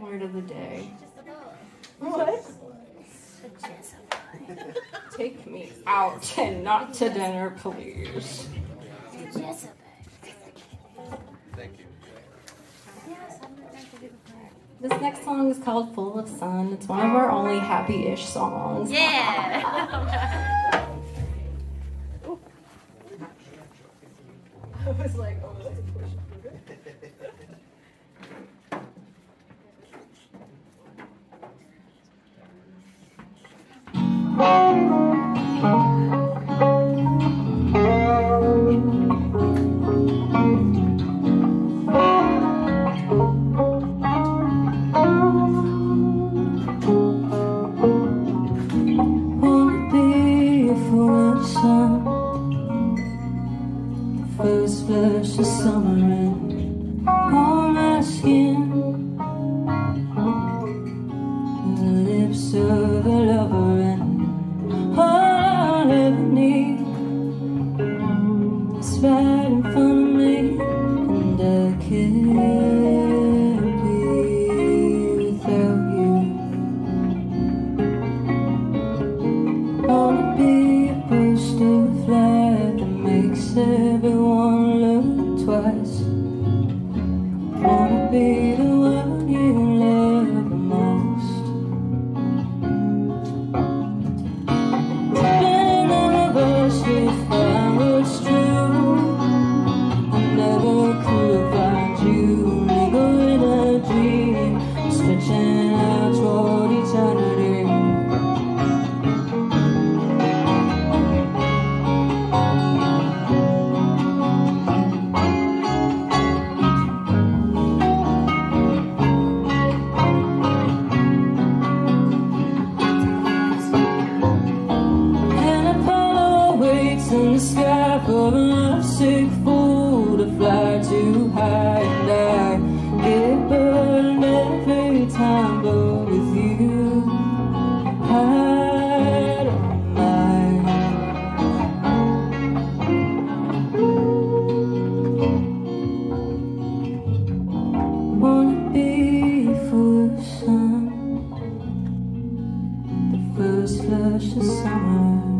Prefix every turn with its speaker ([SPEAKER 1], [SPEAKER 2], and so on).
[SPEAKER 1] Word of the day.
[SPEAKER 2] What?
[SPEAKER 1] Take me out and not to dinner, please.
[SPEAKER 3] Thank you.
[SPEAKER 1] This next song is called Full of Sun. It's one of our only happy-ish songs.
[SPEAKER 2] Yeah. I was like, oh, that's a push.
[SPEAKER 1] First flush of summer in on my skin, the lips of a lover, and all I'll ever need is right in front of me, and I can't be without you. Wanna be a burst of light that makes everyone look twice. Wanna be the one you love the most. Been in the bush if I was true. I never could find you. Linger in a dream, stretching out toward eternity. In the sky for a lovesick fool to fly too high, and I get burned every time, but with you I don't mind. Wanna be full of sun, the first flush of summer.